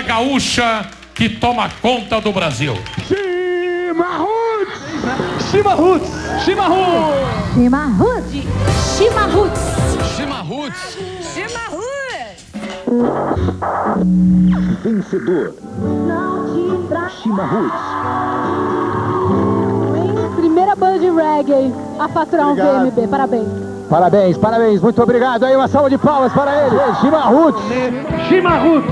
gaúcha que toma conta do Brasil. Chima Roots! Chima Roots! Chima Roots! Chima Roots! Chima Roots! Chima Roots! Chima Roots! Vencedor. Chima Roots. Primeira banda de reggae a faturar um VMB. Parabéns. Parabéns, parabéns. Muito obrigado. Aí uma salva de palmas para ele. Chima Roots. Chima Roots!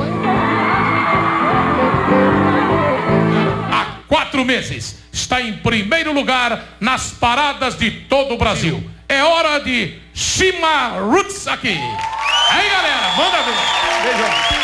Há 4 meses está em primeiro lugar nas paradas de todo o Brasil. É hora de Chima Roots aqui. Aí, galera, manda ver. Beijão.